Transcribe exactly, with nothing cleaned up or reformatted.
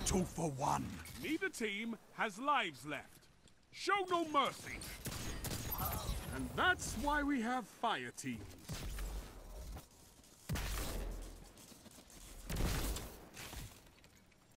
Two for one. Neither team has lives left. Show no mercy. And that's why we have fire teams.